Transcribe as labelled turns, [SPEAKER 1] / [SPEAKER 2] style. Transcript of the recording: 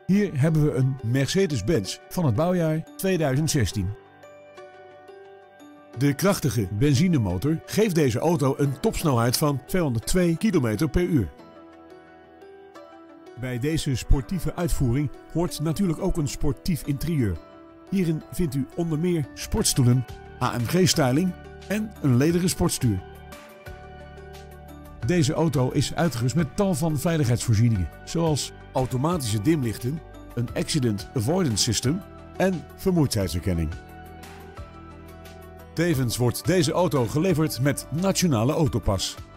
[SPEAKER 1] Hier hebben we een Mercedes-Benz van het bouwjaar 2016. De krachtige benzinemotor geeft deze auto een topsnelheid van 202 km per uur. Bij deze sportieve uitvoering hoort natuurlijk ook een sportief interieur. Hierin vindt u onder meer sportstoelen, AMG-styling en een lederen sportstuur. Deze auto is uitgerust met tal van veiligheidsvoorzieningen, zoals automatische dimlichten, een accident avoidance system en vermoeidheidsherkenning. Tevens wordt deze auto geleverd met Nationale Autopas.